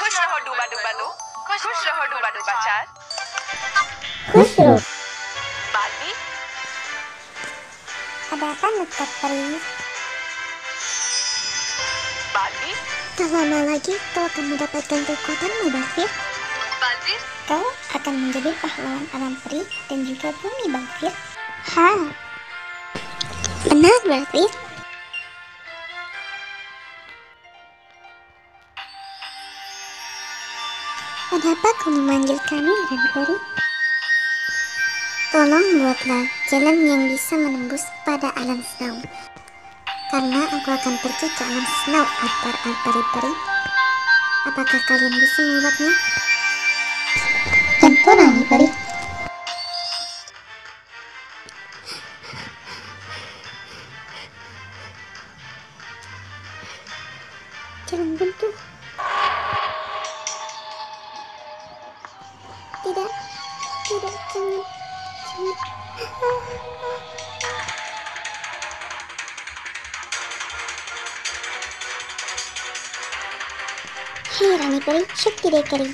खुश रहो डूबा डूबा दो, खुश रहो डूबा डूबा चार। खुश रहो. Barbie, Ada apa Nukat Peri? Barbie, Tak lama lagi kau akan mendapatkan kekuatanmu, Balfir. Barbie, Kau akan menjadi pahlawan alam peri dan juga bumi, Balfir. Ha, benar, Balfir. Kenapa kau memanggil kami, Ranperi? Tolong buatlah jalan yang bisa menembus pada alam snow. Karena aku akan pergi ke alam snow peri-peri. Apakah kalian bisa membuatnya? Tentu, Nani Peri. Jangan buntu. Tidak, jangan. Hei Rani Peri, Shakti Dekari.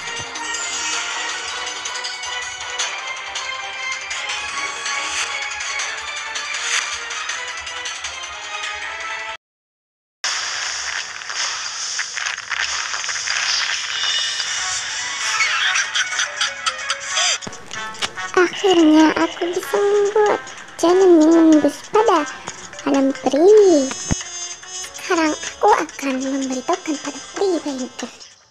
Akhirnya aku bisa membuat jalan yang menembus pada alam peri. Sekarang aku akan memberitahukan pada peri banker.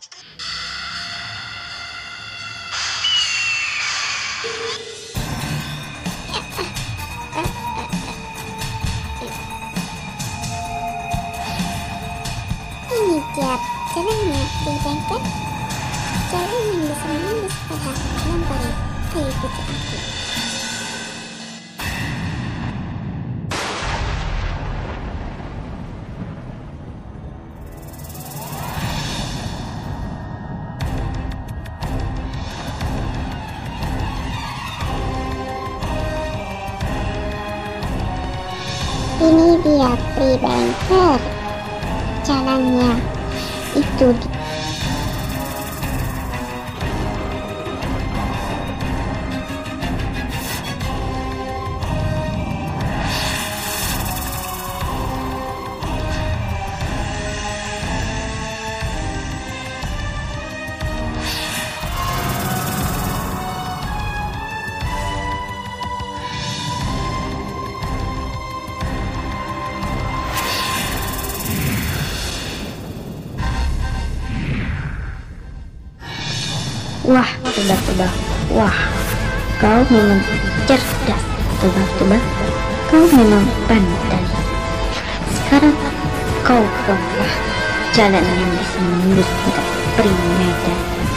Ini dia jalannya, peri banker. Jalan yang bisa menembus pada alam peri. Ayo ikuti aku. Ini dia Peri Banker. Jalannya itu dia. Wah, tebak-tebak. Wah, kau memang cerdas. Tebak-tebak. Kau memang pandai. Sekarang kau buatlah jalan yang bisa menembus pada peri medan.